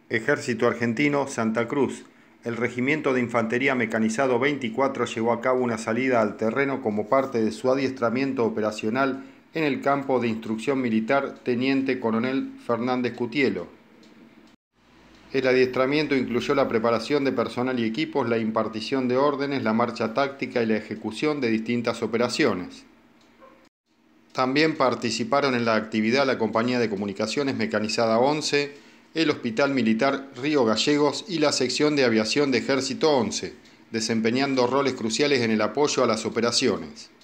Ejército Argentino, Santa Cruz. El Regimiento de Infantería Mecanizado 24 llevó a cabo una salida al terreno como parte de su adiestramiento operacional en el campo de instrucción militar Teniente Coronel Fernández Cutielo. El adiestramiento incluyó la preparación de personal y equipos, la impartición de órdenes, la marcha táctica y la ejecución de distintas operaciones. También participaron en la actividad la Compañía de Comunicaciones Mecanizada 11, el Hospital Militar Río Gallegos y la Sección de Aviación de Ejército 11, desempeñando roles cruciales en el apoyo a las operaciones.